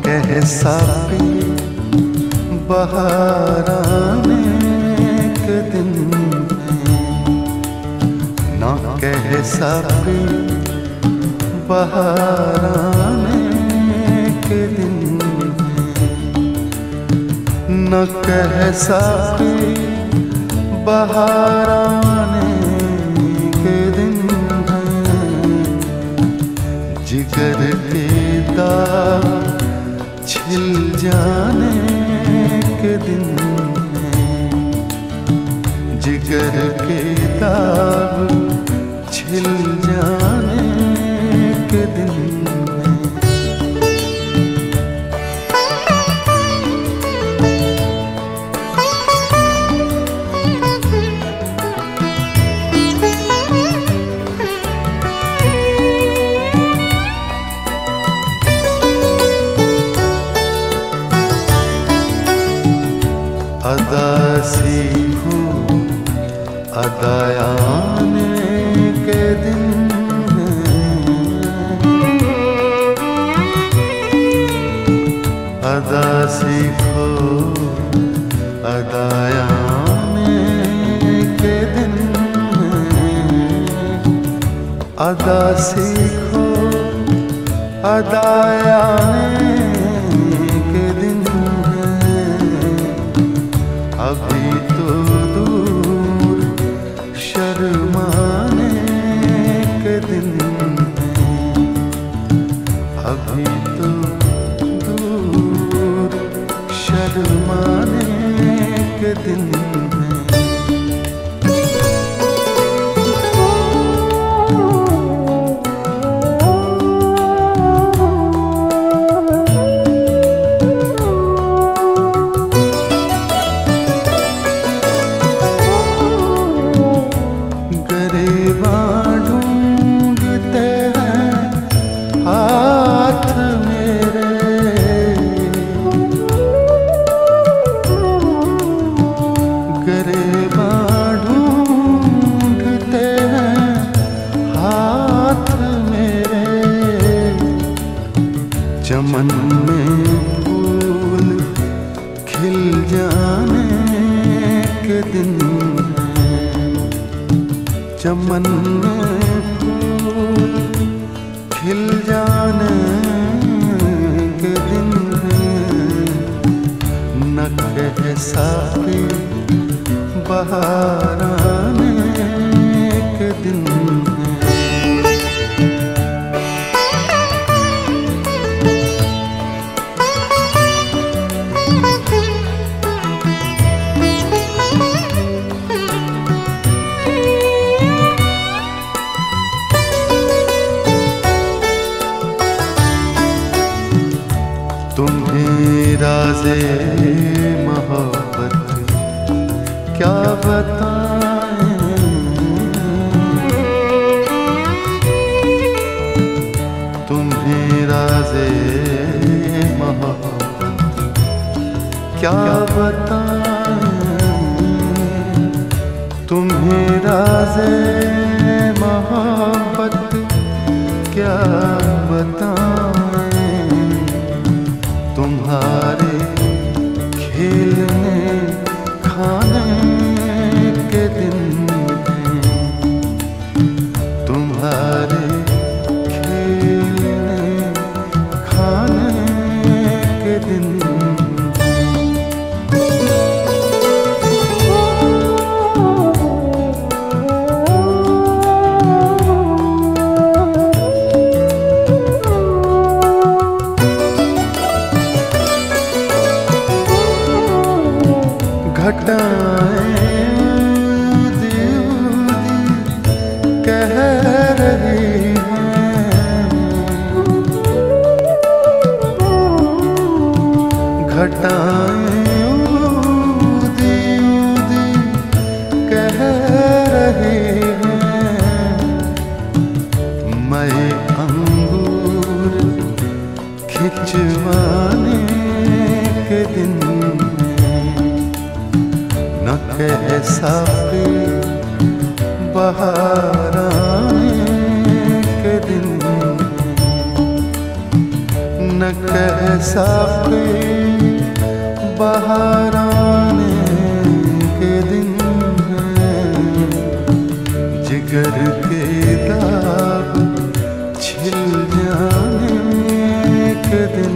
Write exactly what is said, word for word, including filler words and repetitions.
कह साके बहार आने के दिन में, ना कह साके बहार आने के दिन में, न कह साके बहार आने के दिन में, जिगर के दाग छिल जाने के दिन में, जिगर के दाग छिल जाने के दिन में। अदा सीखो अदा आने के दिन में, अदा सीखो अदा आने के दिन में, अदा सीखो अदा आने के दिन में, अभी तो दूर शर्माने के दिन में, अभी तो दूर शर्माने के दिन में। ढूंढते हैं हाथ मेरे, गरेबां ढूंढते हैं हाथ मेरे, चमन में फूल खिल जाने के दिन में, चमन में फूल खिल जाने के दिन में, न कह साके बहार आने के दिन में। तुम्हें राज़े मोहब्बत क्या बताएं, तुम्हें राज़े मोहब्बत क्या बताएं, तुम्हें राज़े मोहब्बत क्या बताएं, तुम्हारे खेलने खाने के दिन में, तुम्हारे खेलने खाने के दिन में। घटाएं ऊदी ऊदी कह रही हैं, घटाएं ऊदी ऊदी कह रही हैं, मैं अंगूर खिंचवाने के दिन न कह साके बहार आने के दिन, न कैसा कोई बाहर आने के दिन है, जिगर के दाग छिल जाने के दिन